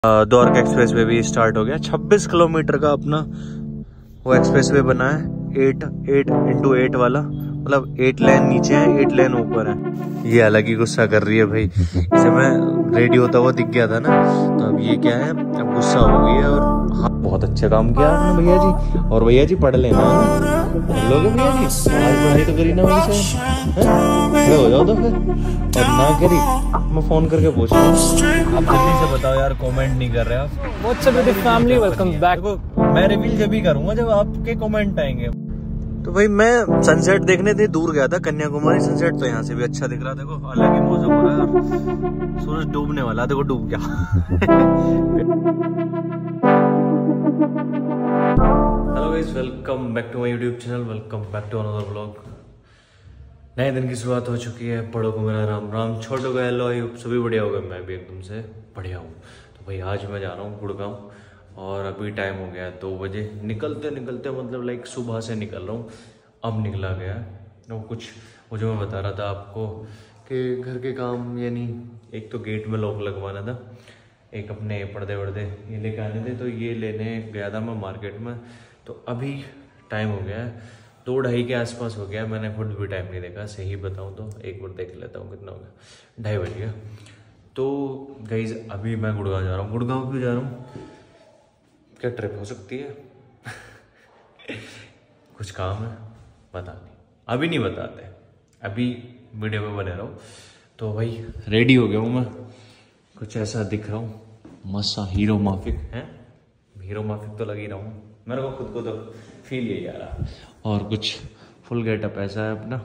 Dwarka express way भी start हो गया। 26 किलोमीटर का अपना वो एक्सप्रेस वे बना है, 8x8 वाला, मतलब 8 लेन नीचे है, 8 लेन ऊपर है। ये अलग ही गुस्सा कर रही है भाई। इसे मैं रेडी होता हुआ दिख गया था ना, तो अब ये क्या है, अब गुस्सा हो गई है। और हाँ, बहुत अच्छा काम किया आपने भैया जी। और भैया जी पढ़ लेना, पढ़ लोगे भैया जी, आज पढ़ाई तो करी ना वही से हो जाओ तो फिर। और ना करी मैं फोन करके पूछ रहा हूँ। आप जल्दी से बताओ यार, कमेंट नहीं कर रहे आप। What's up with family, welcome back. मैं रिवील जब भी करूंगा जब आपके कमेंट आएंगे। तो भाई मैं सनसेट देखने थे, दूर गया था कन्याकुमारी। सनसेट तो यहाँ से भी अच्छा दिख रहा, देखो अलग ही मौसम हो रहा है और सूरज डूबने वाला, देखो डूब गया। Hello guys, welcome back to my YouTube channel, welcome back to another vlog. नए दिन की शुरुआत हो चुकी है। बड़ों को मेरा राम राम, छोटों को हेलो, सभी बढ़िया होगा, मैं भी एकदम से बढ़िया हूँ। तो भाई आज मैं जा रहा हूँ गुड़गांव और अभी टाइम हो गया है 2 बजे। निकलते मतलब लाइक सुबह से निकल रहा हूँ, अब निकला गया। तो कुछ वो जो मैं बता रहा था आपको कि घर के काम, यानी एक तो गेट में लॉक लगवाना था, एक अपने पर्दे वर्दे ये लेके आने थे, तो ये लेने गया था मैं मार्केट में। तो अभी टाइम हो गया है 2-2:30 के आसपास हो गया। मैंने खुद भी टाइम नहीं देखा, सही बताऊँ तो एक बार देख लेता हूँ कितना हो गया, 2:30 बज गया। तो गाइस अभी मैं गुड़गांव जा रहा हूँ। गुड़गांव क्यों जा रहा हूँ, क्या ट्रिप हो सकती है? कुछ काम है, बता नहीं, अभी नहीं बताते, अभी वीडियो में बने रहो। तो भाई रेडी हो गया हूँ मैं, कुछ ऐसा दिख रहा हूँ मस्त सा, हीरो माफिक है। हीरो माफिक तो लग ही रहा हूँ मेरे को, खुद को तो फील यही आ रहा। और कुछ फुल गेटअप ऐसा है अपना।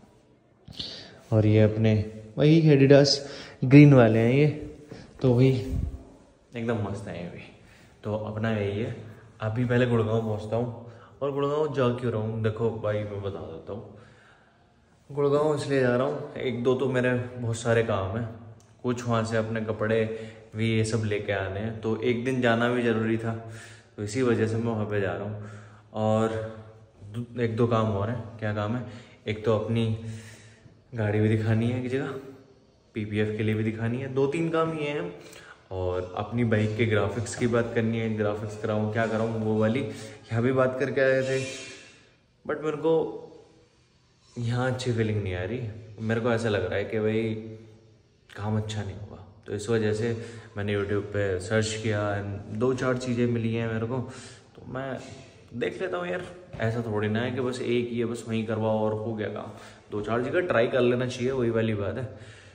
और ये अपने वही एडिडास ग्रीन वाले हैं ये, तो वही एकदम मस्त है ये भी। तो अपना यही है। अभी पहले गुड़गांव पहुंचता हूँ। और गुड़गांव जा क्यों रहा हूँ, देखो भाई मैं बता देता हूँ। गुड़गांव इसलिए जा रहा हूँ, 1-2 तो मेरे बहुत सारे काम हैं, कुछ वहाँ से अपने कपड़े भी ये सब लेके आने हैं, तो एक दिन जाना भी ज़रूरी था, तो इसी वजह से मैं वहाँ पे जा रहा हूँ। और 1-2 काम और हैं। क्या काम है, एक तो अपनी गाड़ी भी दिखानी है एक जगह, PPF के लिए भी दिखानी है, 2-3 काम ये हैं। और अपनी बाइक के ग्राफिक्स की बात करनी है, ग्राफिक्स कराऊँ क्या कराऊँ वो वाली, यहाँ भी बात करके आए थे, बट मेरे को यहाँ अच्छी फीलिंग नहीं आ रही। मेरे को ऐसा लग रहा है कि भाई काम अच्छा नहीं होगा, तो इस वजह से मैंने YouTube पे सर्च किया, 2-4 चीज़ें मिली हैं मेरे को, तो मैं देख लेता हूँ यार। ऐसा थोड़ी ना है कि बस एक ही है, बस वहीं करवाओ और हो गया काम। 2-4 जगह ट्राई कर लेना चाहिए, वही वाली बात है।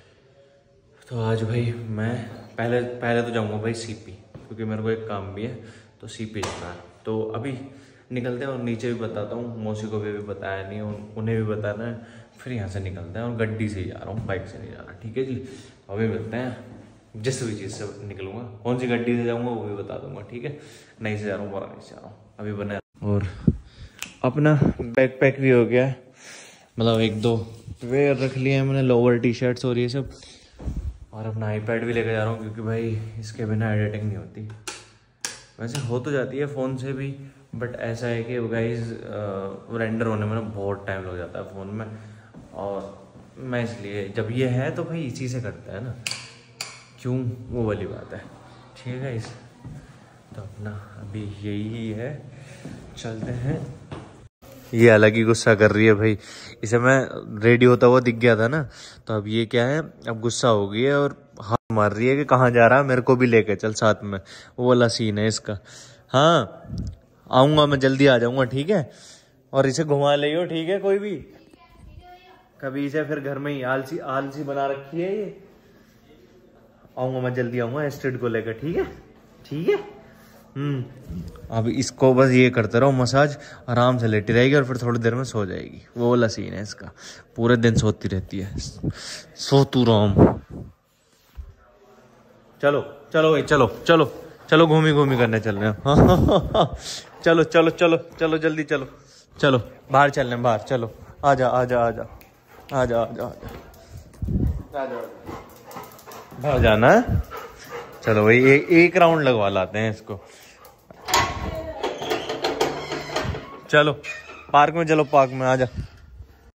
तो आज भाई मैं पहले तो जाऊंगा भाई CP, क्योंकि मेरे को एक काम भी है, तो CP जाना है। तो अभी निकलते हैं और नीचे भी बताता हूँ, मौसी को भी बताया नहीं, उन्हें भी बताना है। फिर यहाँ से निकलते हैं और गड्डी से ही जा रहा हूँ, बाइक से नहीं जा रहा, ठीक है जी। अभी मिलते हैं, जिस भी चीज़ से निकलूँगा, कौन सी गड्डी से जाऊँगा वो भी बता दूंगा, ठीक है। नहीं से जा रहा हूँ, पुरानी से जा रहा हूँ, अभी बने। और अपना बैक पैक भी हो गया है, मतलब 1-2 वेयर रख लिए हैं मैंने, लोअर टी-शर्ट्स और ये सब। और अपना iPad भी लेकर जा रहा हूँ, क्योंकि भाई इसके बिना एडिटिंग नहीं होती। वैसे हो तो जाती है फ़ोन से भी, बट ऐसा है कि गाइस रेंडर होने में ना बहुत टाइम लग जाता है फ़ोन में। और मैं इसलिए, जब ये है तो भाई इसी से करता है ना, क्यों, वो वाली बात है, ठीक है गाइस। तो अपना अभी यही है, चलते हैं। ये अलग ही गुस्सा कर रही है भाई। इसे मैं रेडी होता हुआ दिख गया था ना, तो अब ये क्या है, अब गुस्सा हो गई है और हाथ मार रही है कि कहाँ जा रहा है, मेरे को भी लेके चल साथ में, वो वाला सीन है इसका। हाँ आऊँगा मैं, जल्दी आ जाऊँगा, ठीक है। और इसे घुमा ले हो, ठीक है, कोई भी कभी इसे फिर घर में ही आलसी बना रखी है ये। आऊँगा मैं, जल्दी आऊँगा एस्टेड को लेकर, ठीक है, ठीक है। अब इसको बस ये करते रहो मसाज, आराम से लेटी रहेगी और फिर थोड़ी देर में सो जाएगी, वो वाला सीन है इसका। पूरे दिन सोती रहती है, सो तू राम। चलो चलो भाई, चलो चलो चलो, घूमी करने चल रहे हैं। चलो चलो चलो चलो, जल्दी चलो चलो, बाहर चल रहे हैं, बाहर चलो, आजा आजा आजा आजा आजा आजा, बाहर जाना है। चलो भाई एक राउंड लगवा लाते हैं इसको। चलो पार्क में, चलो पार्क में आजा।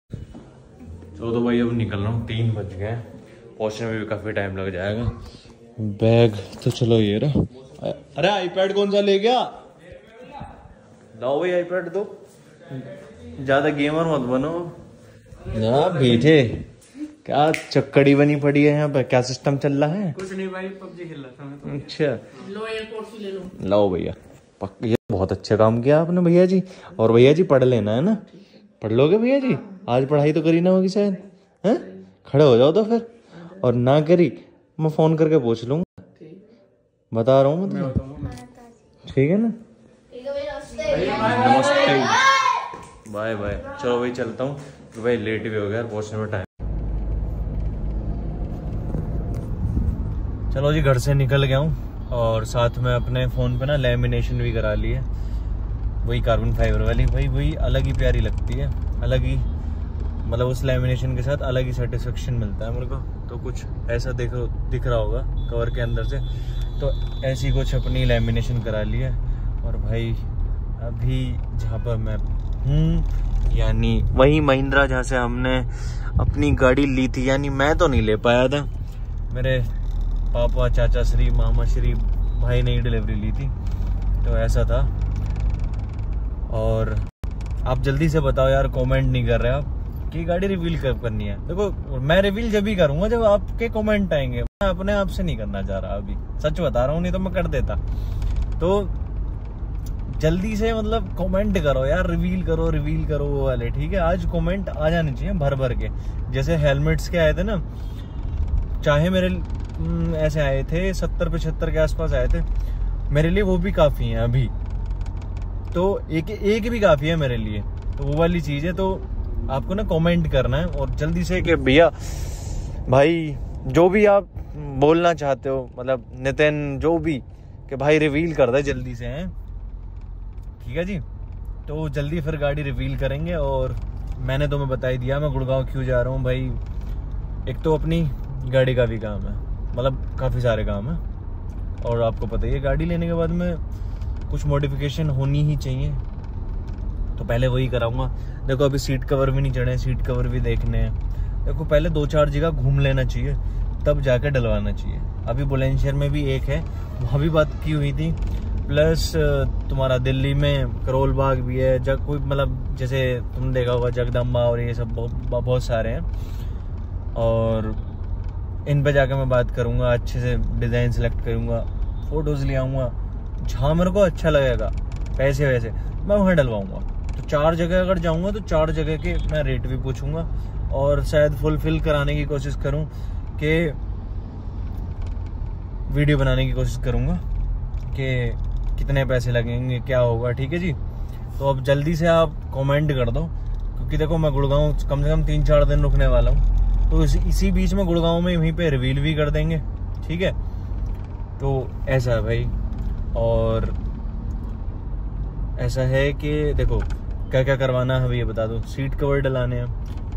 चलो तो भाई अब निकल रहा हूँ, 3 बज गए, पहुँचने में भी काफ़ी टाइम लग जाएगा। बैग तो चलो ये रहा। अरे आईपैड कौन सा ले गया? लाओ भाई आईपैड दो, ज्यादा गेमर मत बनो ना। बैठे क्या चक्कड़ी बनी पड़ी है यहाँ पे, क्या सिस्टम चल रहा है? कुछ नहीं भाई, पबजी खेल रहा था मैं तो। अच्छा लो एयरपोर्ट्स ले लो। लाओ भैया, ये बहुत अच्छा काम किया आपने भैया जी। और भैया जी पढ़ लेना है ना, पढ़ लोगे भैया जी? आज पढ़ाई तो करी ना होगी शायद, हैं? खड़े हो जाओ तो फिर, और ना करी मैं फोन करके पूछ लूंगा, बता रहा हूँ मतलब। ठीक है ना? नमस्ते, बाय बाय। चलो भाई चलता हूँ, तो भाई लेट भी हो गया, पहुँचने में टाइम। चलो जी घर से निकल गया हूँ, और साथ में अपने फ़ोन पे ना लेमिनेशन भी करा ली है, वही कार्बन फाइबर वाली। भाई वही अलग ही प्यारी लगती है, अलग ही मतलब उस लेमिनेशन के साथ अलग ही सेटिस्फेक्शन मिलता है मेरे को। तो कुछ ऐसा दिख रहा होगा कवर के अंदर से, तो ऐसी कुछ अपनी लेमिनेशन करा ली है। और भाई अभी जहाँ पर मैं हूँ, यानी वही महिंद्रा जहाँ से हमने अपनी गाड़ी ली थी, यानी मैं तो नहीं ले पाया था, मेरे पापा, चाचा श्री, मामा श्री भाई ने डिलीवरी ली थी, तो ऐसा था। और आप जल्दी से बताओ यार, कमेंट नहीं कर रहे आप कि गाड़ी रिवील कब करनी है। देखो मैं रिवील जब भी करूंगा जब आपके कमेंट आएंगे, मैं अपने आप से नहीं करना चाह रहा अभी, सच बता रहा हूँ, नहीं तो मैं कर देता। तो जल्दी से मतलब कमेंट करो यार, रिवील करो वो वाले, ठीक है? आज कमेंट आ जाने चाहिए भर भर के। जैसे हेलमेट्स के आए थे ना, चाहे मेरे ऐसे आए थे 70-75 के आसपास आए थे, मेरे लिए वो भी काफ़ी हैं अभी, तो एक भी काफ़ी है मेरे लिए। तो वो वाली चीज़ है, तो आपको ना कमेंट करना है, और जल्दी से कि भैया भाई जो भी आप बोलना चाहते हो, मतलब नितिन जो भी, कि भाई रिवील कर दे जल्दी से, हैं? ठीक है जी, तो जल्दी फिर गाड़ी रिवील करेंगे। और मैंने तुम्हें बता ही दिया मैं गुड़गांव क्यों जा रहा हूँ भाई। एक तो अपनी गाड़ी का भी काम है, मतलब काफ़ी सारे काम है, और आपको पता ही है गाड़ी लेने के बाद में कुछ मॉडिफिकेशन होनी ही चाहिए, तो पहले वही कराऊंगा। देखो अभी सीट कवर भी नहीं चढ़े, सीट कवर भी देखने हैं। देखो पहले 2-4 जगह घूम लेना चाहिए, तब जाकर डलवाना चाहिए। अभी बुलंदशहर में भी एक है, वहाँ भी बात की हुई थी, प्लस तुम्हारा दिल्ली में करोल बाग भी है, जग कोई मतलब जैसे तुमने देखा होगा जगदम्बा, और ये सब बहुत सारे हैं। और इन पे जाकर मैं बात करूँगा, अच्छे से डिज़ाइन सेलेक्ट करूँगा, फ़ोटोज़ ले आऊँगा, जहाँ मेरे को अच्छा लगेगा पैसे वैसे मैं वहाँ डलवाऊँगा। तो 4 जगह अगर जाऊँगा तो 4 जगह के मैं रेट भी पूछूँगा, और शायद फुलफिल कराने की कोशिश करूँ कि वीडियो बनाने की कोशिश करूँगा कि कितने पैसे लगेंगे, क्या होगा। ठीक है जी, तो अब जल्दी से आप कमेंट कर दो, क्योंकि देखो मैं गुड़गांव कम से कम 3-4 दिन रुकने वाला हूँ, तो इसी बीच में गुड़गांव में वहीं पे रिवील भी कर देंगे। ठीक है, तो ऐसा है भाई। और ऐसा है कि देखो क्या क्या करवाना है ये बता दो। सीट कवर डलाने हैं,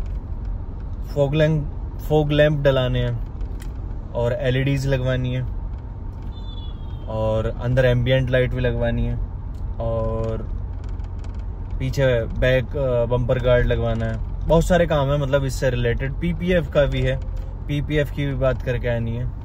फॉग लैंप डलाने हैं, और एलईडीज लगवानी है, और अंदर एम्बियंट लाइट भी लगवानी है, और पीछे बैक बम्पर गार्ड लगवाना है। बहुत सारे काम है मतलब इससे रिलेटेड। पीपीएफ का भी है, पीपीएफ की भी बात करके आनी है।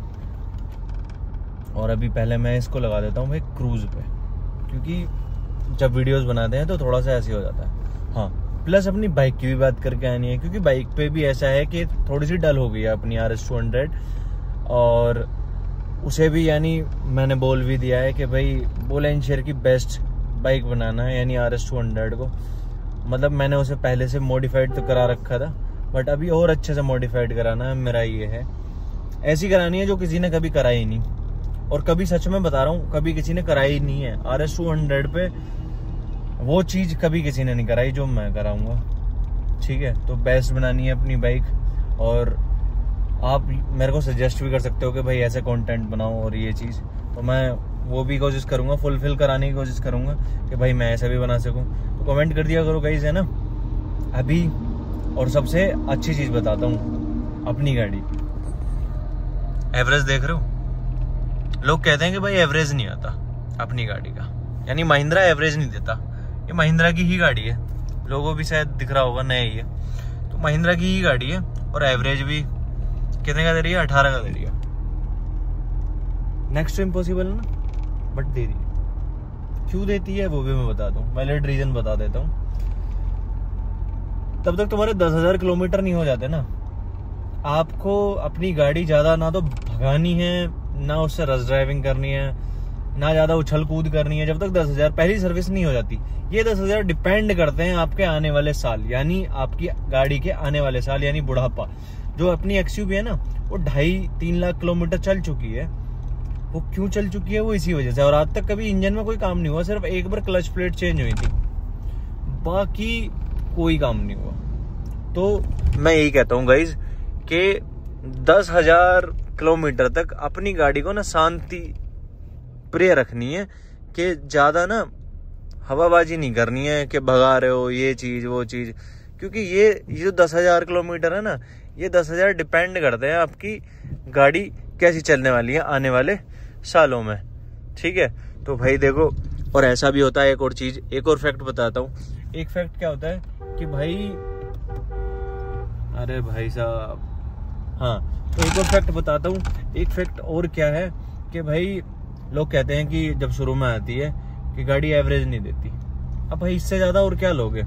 और अभी पहले मैं इसको लगा देता हूँ भाई क्रूज पे, क्योंकि जब वीडियोस बनाते हैं तो थोड़ा सा ऐसे हो जाता है। हाँ, प्लस अपनी बाइक की भी बात करके आनी है, क्योंकि बाइक पे भी ऐसा है कि थोड़ी सी डल हो गई है अपनी RS200, और उसे भी यानी मैंने बोल भी दिया है कि भाई बुलंदशहर की बेस्ट बाइक बनाना है, यानी RS200 को। मतलब मैंने उसे पहले से मॉडिफाइड तो करा रखा था, बट अभी और अच्छे से मॉडिफाइड कराना है। मेरा ये है, ऐसी करानी है जो किसी ने कभी कराई नहीं, और कभी सच में बता रहा हूँ कभी किसी ने कराई नहीं है। RS200 पे वो चीज़ कभी किसी ने नहीं कराई जो मैं कराऊंगा। ठीक है, तो बेस्ट बनानी है अपनी बाइक, और आप मेरे को सजेस्ट भी कर सकते हो कि भाई ऐसे कंटेंट बनाओ और ये चीज़, तो मैं वो भी कोशिश करूँगा, फुलफिल कराने की कोशिश करूँगा कि भाई मैं ऐसा भी बना सकूँ। तो कमेंट कर दिया करो गाइस, है ना। अभी और सबसे अच्छी चीज़ बताता हूँ, अपनी गाड़ी एवरेज देख रहे हो। लोग कहते हैं कि भाई एवरेज नहीं आता अपनी गाड़ी का, यानी महिंद्रा एवरेज नहीं देता। ये महिंद्रा की ही गाड़ी है, लोगों भी शायद दिख रहा होगा, नया ही है, तो महिंद्रा की ही गाड़ी है, और एवरेज भी कितने का दे रही है? 18 का दे रही है। नेक्स्ट टू इम्पॉसिबल है ना, बट दे रही है। क्यों देती है वो भी मैं बता दूं, वैलिड रीजन बता देता हूँ। तब तक तुम्हारे 10,000 किलोमीटर नहीं हो जाते ना, आपको अपनी गाड़ी ज्यादा ना तो भगानी है, ना उससे रश ड्राइविंग करनी है, ना ज्यादा उछल कूद करनी है, जब तक 10,000 पहली सर्विस नहीं हो जाती। ये 10,000 डिपेंड करते हैं आपके आने वाले साल, यानी आपकी गाड़ी के आने वाले साल, यानी बुढ़ापा। जो अपनी एक्सयूवी है ना, वो 2.5-3 लाख किलोमीटर चल चुकी है। वो क्यों चल चुकी है? वो इसी वजह से। और आज तक कभी इंजन में कोई काम नहीं हुआ, सिर्फ एक बार क्लच प्लेट चेंज हुई थी, बाकी कोई काम नहीं हुआ। तो मैं यही कहता हूँ गाइज कि 10,000 किलोमीटर तक अपनी गाड़ी को ना शांति प्रिय रखनी है, कि ज्यादा ना हवाबाजी नहीं करनी है कि भगा रहे हो ये चीज वो चीज। क्योंकि ये जो 10,000 किलोमीटर है ना, ये 10,000 डिपेंड करते हैं आपकी गाड़ी कैसी चलने वाली है आने वाले सालों में, ठीक है। तो भाई देखो, और ऐसा भी होता है, एक और चीज, एक और फैक्ट बताता हूँ। एक फैक्ट क्या होता है कि भाई, अरे भाई साहब, हाँ, तो एक और फैक्ट बताता हूँ। एक फैक्ट और क्या है कि भाई लोग कहते हैं कि जब शुरू में आती है कि गाड़ी एवरेज नहीं देती। अब भाई इससे ज्यादा और क्या लोगे?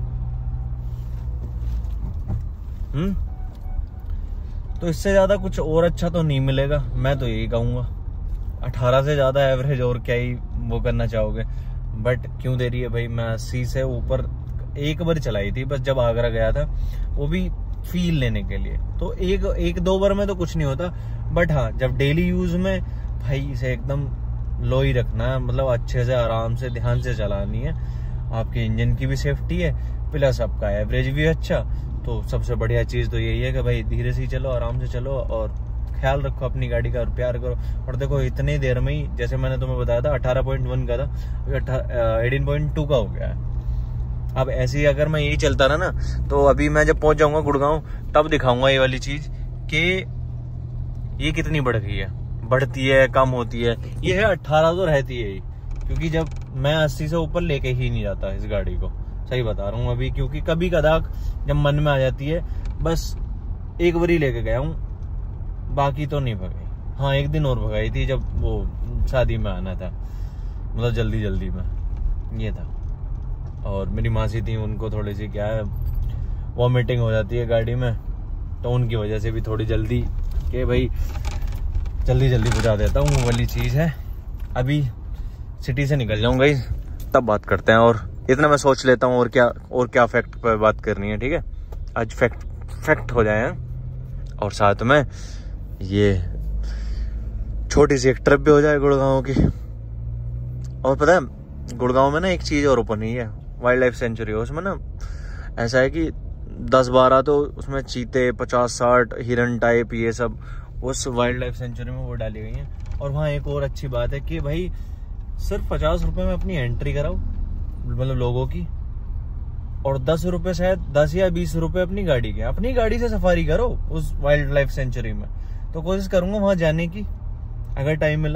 तो इससे ज्यादा कुछ और अच्छा तो नहीं मिलेगा, मैं तो यही कहूंगा। 18 से ज्यादा एवरेज और क्या ही वो करना चाहोगे। बट क्यों दे रही है भाई? मैं 80 से ऊपर एक बार चलाई थी बस, जब आगरा गया था, वो भी फील लेने के लिए। तो एक दो बार में तो कुछ नहीं होता, बट हाँ, जब डेली यूज में भाई इसे एकदम लो ही रखना है, मतलब अच्छे से आराम से ध्यान से चलानी है। आपके इंजन की भी सेफ्टी है, प्लस आपका एवरेज भी अच्छा। तो सबसे बढ़िया चीज तो यही है कि भाई धीरे से चलो, आराम से चलो, और ख्याल रखो अपनी गाड़ी का, और प्यार करो। और देखो, इतनी देर में ही, जैसे मैंने तुम्हें बताया था 18.1 का था, 18.2 का हो गया है। अब ऐसे ही अगर मैं यही चलता रहा ना, तो अभी मैं जब पहुंच जाऊंगा गुड़गांव, तब दिखाऊंगा ये वाली चीज कि ये कितनी बढ़ गई है, बढ़ती है, कम होती है। ये है 18 तो रहती है ही, क्योंकि जब मैं 80 से ऊपर लेके ही नहीं जाता इस गाड़ी को, सही बता रहा हूँ अभी। क्योंकि कभी कदाक जब मन में आ जाती है, बस एक बारी लेके गया हूँ, बाकी तो नहीं भगाई। हाँ, एक दिन और भगाई थी, जब वो शादी में आना था, मतलब जल्दी में ये था। और मेरी मासी थी, उनको थोड़ी सी क्या है, वॉमिटिंग हो जाती है गाड़ी में, तो उनकी वजह से भी थोड़ी जल्दी कि भाई जल्दी पहुंचा देता हूँ, वो वाली चीज़ है। अभी सिटी से निकल जाऊंगा, तब बात करते हैं। और इतना मैं सोच लेता हूँ, और क्या फैक्ट पे बात करनी है, ठीक है। आज फैक्ट हो जाए, और साथ में ये छोटी सी एक ट्रिप भी हो जाए गुड़गांव की। और पता है, गुड़गांव में ना एक चीज और ओपन हुई है, वाइल्ड लाइफ सेंचुरी। उसमें ना ऐसा है कि 10-12 तो उसमें चीते, 50-60 हिरन टाइप, ये सब उस वाइल्ड लाइफ सेंचुरी में वो डाली गई हैं। और वहाँ एक और अच्छी बात है कि भाई सिर्फ 50 रुपए में अपनी एंट्री कराओ, मतलब लोगों की, और 10 रुपए, शायद 10 या 20 रुपए अपनी गाड़ी के, अपनी गाड़ी से सफारी करो उस वाइल्ड लाइफ सेंचुरी में। तो कोशिश करूंगा वहां जाने की, अगर टाइम मिला।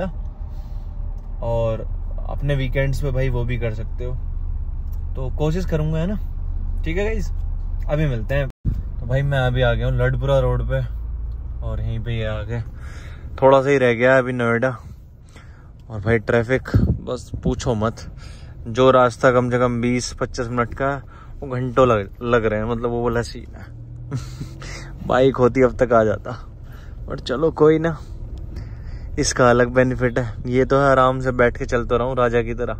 और अपने वीकेंड्स पे भाई वो भी कर सकते हो, तो कोशिश करूंगा, है ना। ठीक है गाइस, अभी मिलते हैं। तो भाई मैं अभी आ गया हूँ लडपुरा रोड पे, और यहीं पे ये आगे थोड़ा सा ही रह गया है अभी नोएडा। और भाई ट्रैफिक बस पूछो मत, जो रास्ता कम से कम 20-25 मिनट का वो घंटों लग रहे हैं, मतलब वो वाला सीन है। बाइक होती अब तक आ जाता, पर चलो कोई ना, इसका अलग बेनिफिट है। ये तो है आराम से बैठ के चलता रहूं राजा की तरह।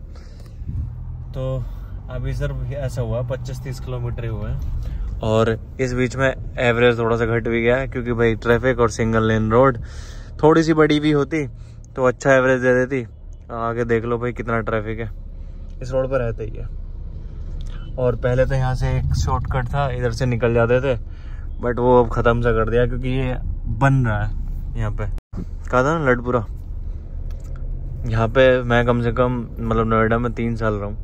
तो अभी सिर्फ ऐसा हुआ 25-30 किलोमीटर हुए हैं, और इस बीच में एवरेज थोड़ा सा घट भी गया है, क्योंकि भाई ट्रैफिक और सिंगल लेन रोड, थोड़ी सी बड़ी भी होती तो अच्छा एवरेज दे देती। आगे देख लो भाई कितना ट्रैफिक है, इस रोड पर रहता ही है। और पहले तो यहाँ से एक शॉर्टकट था, इधर से निकल जाते थे, बट वो अब खत्म सा कर दिया, क्योंकि ये बन रहा है। यहाँ पे कहा था ना लडपुरा, यहाँ पे मैं कम से कम मतलब नोएडा में 3 साल रहा हूँ।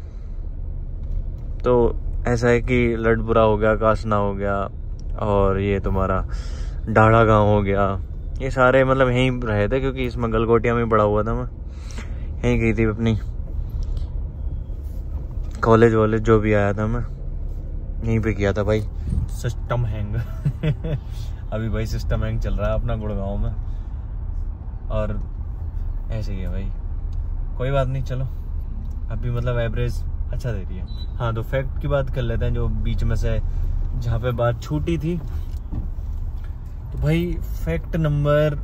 तो ऐसा है कि लडपुरा हो गया, कासना हो गया, और ये तुम्हारा ढाड़ा गांव हो गया, ये सारे मतलब यहीं रहे थे, क्योंकि इसमें गलगोटिया में बड़ा हुआ था मैं। यहीं गई थी अपनी कॉलेज वॉलेज, जो भी आया था मैं यहीं पे किया था भाई। सिस्टम हैंग अभी भाई सिस्टम हैंग चल रहा है अपना गुड़गांव में। और ऐसे ही है भाई, कोई बात नहीं। चलो अभी मतलब एवरेज अच्छा दे रही है। हाँ तो फैक्ट की बात कर लेते हैं, जो बीच में से जहाँ पे बात छूटी थी। तो भाई फैक्ट नंबर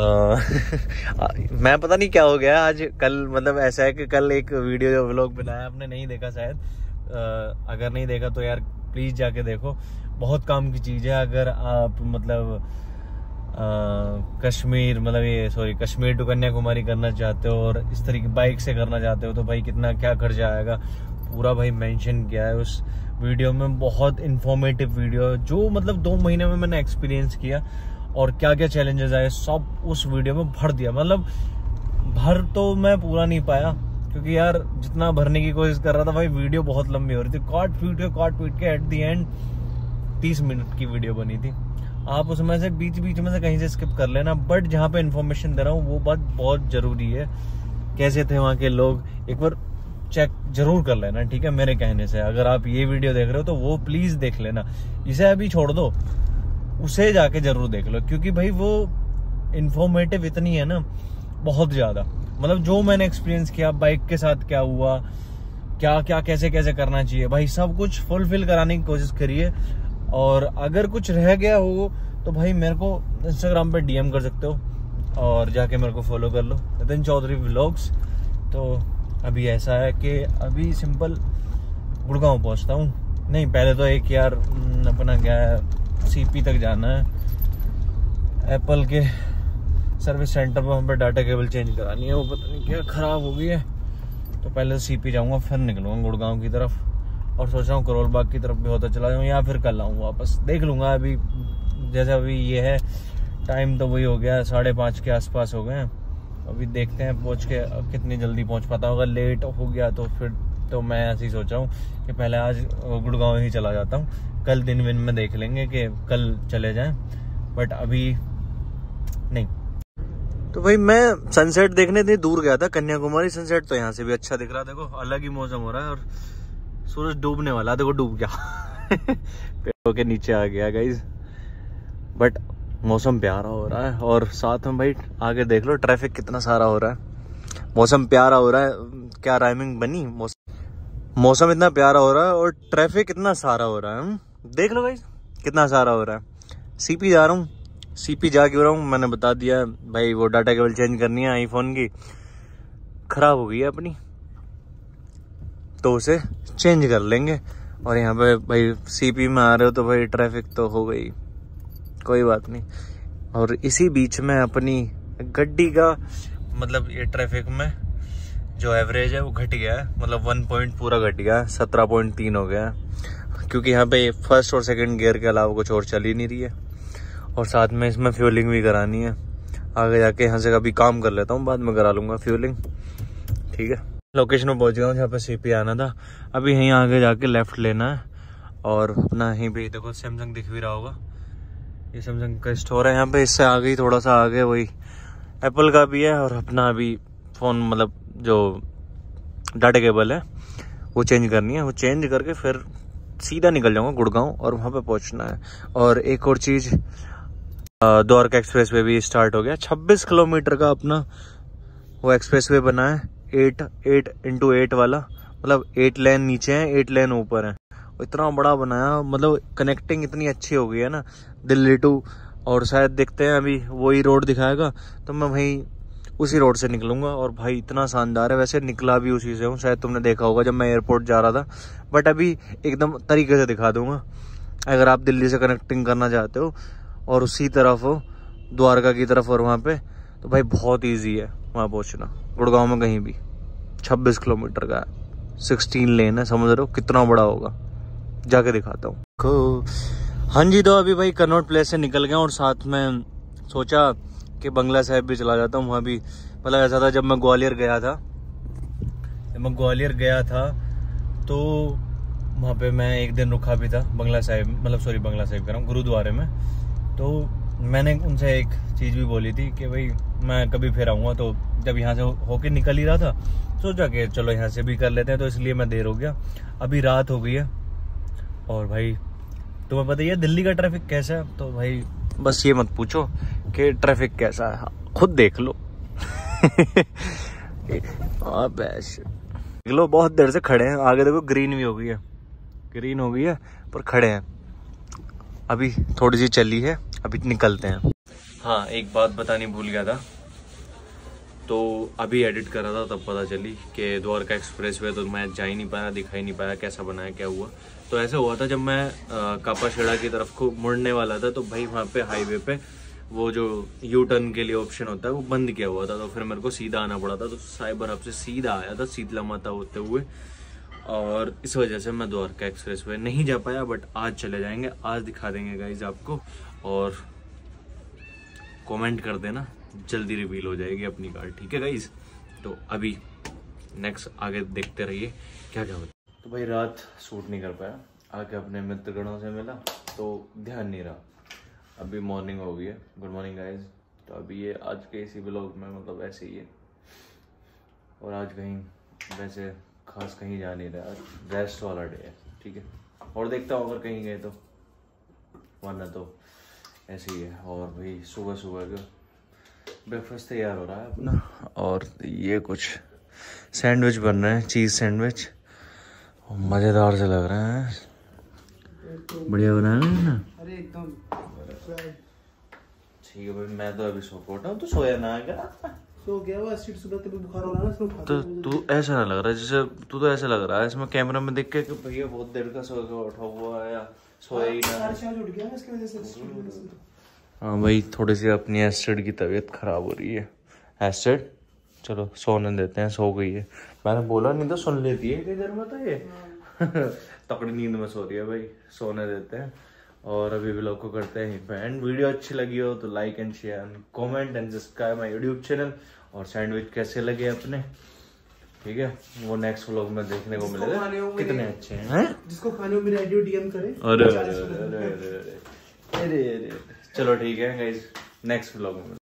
मैं पता नहीं क्या हो गया आज, कल मतलब ऐसा है कि कल एक वीडियो व्लॉग बनाया, आपने नहीं देखा शायद। अगर नहीं देखा तो यार प्लीज जाके देखो, बहुत काम की चीज है। अगर आप मतलब कश्मीर मतलब ये सॉरी कश्मीर टू कन्याकुमारी करना चाहते हो और इस तरीके बाइक से करना चाहते हो तो भाई कितना क्या खर्चा आएगा पूरा भाई मेंशन किया है उस वीडियो में। बहुत इंफॉर्मेटिव वीडियो, जो मतलब 2 महीने में मैंने एक्सपीरियंस किया और क्या क्या चैलेंजेस आए सब उस वीडियो में भर दिया। मतलब भर तो मैं पूरा नहीं पाया क्योंकि यार जितना भरने की कोशिश कर रहा था भाई वीडियो बहुत लंबी हो रही थी। काट पीट के एट दी एंड 30 मिनट की वीडियो बनी थी। आप उसमें से बीच में से कहीं से स्किप कर लेना, बट जहाँ पे इन्फॉर्मेशन दे रहा हूँ वो बात बहुत जरूरी है। कैसे थे वहाँ के लोग एक बार चेक जरूर कर लेना, ठीक है मेरे कहने से। अगर आप ये वीडियो देख रहे हो तो वो प्लीज देख लेना, इसे अभी छोड़ दो, उसे जाके जरूर देख लो क्योंकि भाई वो इन्फॉर्मेटिव इतनी है ना बहुत ज्यादा। मतलब जो मैंने एक्सपीरियंस किया बाइक के साथ क्या हुआ, क्या क्या कैसे कैसे करना चाहिए भाई, सब कुछ फुलफिल कराने की कोशिश करिए। और अगर कुछ रह गया हो तो भाई मेरे को इंस्टाग्राम पे DM कर सकते हो और जाके मेरे को फॉलो कर लो, नितिन चौधरी व्लॉग्स। तो अभी ऐसा है कि अभी सिंपल गुड़गांव पहुंचता हूँ। नहीं पहले तो एक यार अपना क्या है CP तक जाना है, एप्पल के सर्विस सेंटर पर वहाँ पर डाटा केबल चेंज करानी है, वो पता नहीं क्या खराब हो गई है। तो पहले तो CP जाऊँगा फिर निकलूँगा गुड़गांव की तरफ और सोच रहा हूँ करोल बाग की तरफ भी होता चला जाऊँ या फिर कल आऊँ वापस, देख लूँगा। अभी जैसे अभी ये है टाइम तो वही हो गया 5:30 के आसपास हो गए हैं। अभी देखते हैं पहुँच के कितनी जल्दी पहुँच पाता हूँ। अगर लेट हो गया तो फिर तो मैं ऐसे ही सोचा हूँ कि पहले आज गुड़गांव ही चला जाता हूँ, कल दिन में देख लेंगे कि कल चले जाएं, बट अभी नहीं। तो भाई मैं सनसेट देखने इतनी दूर गया था कन्याकुमारी, सनसेट तो यहाँ से भी अच्छा दिख रहा है। देखो अलग ही मौसम हो रहा है और सूरज डूबने वाला, देखो डूब गया पेड़ों के नीचे आ गया गाइज। बट मौसम प्यारा हो रहा है और साथ में भाई आगे देख लो ट्रैफिक कितना सारा हो रहा है। मौसम प्यारा हो रहा है, क्या राइमिंग बनी, मौसम इतना प्यारा हो रहा है और ट्रैफिक इतना सारा हो रहा है। देख लो गाइज कितना सारा हो रहा है। CP जा रहा हूँ, CP जा क्यों रहा हूँ मैंने बता दिया भाई, वो डाटा केबल चेंज करनी है आईफोन की, खराब हो गई है अपनी, तो उसे चेंज कर लेंगे। और यहाँ पे भाई CP में आ रहे हो तो भाई ट्रैफिक तो हो गई, कोई बात नहीं। और इसी बीच में अपनी गड्डी का मतलब ये ट्रैफिक में जो एवरेज है वो घट गया है, मतलब 1 पॉइंट पूरा घट गया है, 17.3 हो गया है क्योंकि यहाँ पे फर्स्ट और सेकंड गियर के अलावा कुछ और चल ही नहीं रही है। और साथ में इसमें फ्यूलिंग भी करानी है, आगे जाके यहाँ से कभी काम कर लेता हूँ, बाद में करा लूँगा फ्यूलिंग, ठीक है। लोकेशन में पहुँच गया हूँ जहाँ पे CP आना था। अभी यहीं आगे जाके लेफ्ट लेना है और अपना यहीं पे देखो सैमसंग दिख भी रहा होगा, ये सैमसंग का स्टोर है यहाँ पे। इससे आगे ही थोड़ा सा आगे वही एप्पल का भी है और अपना अभी फ़ोन मतलब जो डाटा केबल है वो चेंज करनी है, वो चेंज करके फिर सीधा निकल जाऊँगा गुड़गांव और वहाँ पे पहुँचना है। और एक और चीज़, द्वारका एक्सप्रेस वे भी स्टार्ट हो गया, 26 किलोमीटर का अपना वो एक्सप्रेस वे बना है, 8x8 वाला, मतलब 8 लेन नीचे है 8 लेन ऊपर है, इतना बड़ा बनाया। मतलब कनेक्टिंग इतनी अच्छी हो गई है ना दिल्ली टू, और शायद देखते हैं अभी वही रोड दिखाएगा तो मैं वहीं उसी रोड से निकलूंगा। और भाई इतना शानदार है, वैसे निकला भी उसी से हूँ, शायद तुमने देखा होगा जब मैं एयरपोर्ट जा रहा था, बट अभी एकदम तरीके से दिखा दूंगा। अगर आप दिल्ली से कनेक्टिंग करना चाहते हो और उसी तरफ हो द्वारका की तरफ और वहाँ पे, तो भाई बहुत ईजी है वहाँ पहुँचना। गुड़गांव में कहीं भी 26 किलोमीटर का है, 16 लेन है, समझ रहे हो कितना बड़ा होगा, जाके दिखाता हूँ। हाँ जी, तो अभी भाई कनॉट प्लेस से निकल गया और साथ में सोचा कि बंगला साहिब भी चला जाता हूँ। वहाँ भी मतलब ऐसा था जब मैं ग्वालियर गया था तो वहाँ पे मैं एक दिन रुका भी था बंगला साहिब, मतलब सॉरी बंगला साहिब कह रहा हूँ, गुरुद्वारे में। तो मैंने उनसे एक चीज़ भी बोली थी कि भाई मैं कभी फिर आऊँगा, तो जब यहाँ से होके निकल ही रहा था सोचा कि चलो यहाँ से भी कर लेते हैं, तो इसलिए मैं देर हो गया। अभी रात हो गई है और भाई तुम्हें पता ही है दिल्ली का ट्रैफिक कैसा है, तो भाई बस ये मत पूछो कि ट्रैफिक कैसा है, खुद देख लो। देख लो बहुत देर से खड़े हैं, आगे देखो ग्रीन भी हो गई है, ग्रीन हो गई है पर खड़े हैं। अभी थोड़ी सी चली है, अभी निकलते हैं। हाँ एक बात बतानी भूल गया था, तो अभी एडिट कर रहा था तब पता चली कि द्वारका एक्सप्रेस वे तो मैं जा ही नहीं पाया, दिखा ही नहीं पाया कैसा बना है क्या हुआ। तो ऐसा हुआ था जब मैं कापाखेड़ा की तरफ को मुड़ने वाला था, तो भाई वहाँ पे हाईवे पे वो जो यू टर्न के लिए ऑप्शन होता है वो बंद किया हुआ था, तो फिर मेरे को सीधा आना पड़ा था। तो साइबर हब से सीधा आया था शीतला माता होते हुए, और इस वजह से मैं द्वारका एक्सप्रेस वे नहीं जा पाया। बट आज चले जाएंगे, आज दिखा देंगे गाइज आपको, और कमेंट कर देना, जल्दी रिवील हो जाएगी अपनी कार, ठीक है गाइज। तो अभी नेक्स्ट आगे देखते रहिए क्या क्या होता है। तो भाई रात शूट नहीं कर पाया, आके अपने मित्रगणों से मिला तो ध्यान नहीं रहा। अभी मॉर्निंग हो गई है, गुड मॉर्निंग गाइज। तो अभी ये आज के इसी ब्लॉग में मतलब ऐसे ही है, और आज कहीं वैसे खास कहीं जा नहीं रहा, रेस्ट वाला डे है, ठीक है। और देखता हूँ अगर कहीं गए तो, वरना तो ऐसे ही है। और भाई सुबह सुबह का ब्रेकफास्ट तैयार हो रहा है अपना, और ये कुछ सैंडविच बन रहे हैं, चीज़ सैंडविच, मज़ेदार से लग रहे हैं, बढ़िया बनाया ना। अरे एकदम ठीक है भाई, मैं तो अभी सो के उठा हूँ, तो सोया ना क्या? सो गया वो एसिड, सुबह तभी बुखार हो रहा है ना। तो तू ऐसा ना लग रहा है जैसे, तू तो ऐसा लग रहा है इसमें कैमरा में देख के कि भैया बहुत देर का सो के उठा हुआ है, या सोया ही ना। उठ गया इसकी वजह से। हाँ भाई थोड़ी सी अपनी एसिड की तबीयत खराब हो रही है। एसिड चलो सोने देते हैं, सो गई है, मैंने बोला नहीं तो सुन लेती है इतनी देर में, तो ये तकड़ी नींद में सो रही है भाई, सोने देते हैं। और अभी व्लॉग को करते हैं एंड। वीडियो अच्छी लगी हो तो like and share and comment and subscribe my YouTube channel. और सैंडविच कैसे लगे अपने, ठीक है, वो नेक्स्ट व्लॉग में देखने को मिलेगा कितने अच्छे हैं। जिसको खाने में मेरे आईडी डीएम करे। अरे चलो ठीक है गाइस, नेक्स्ट व्लॉग में।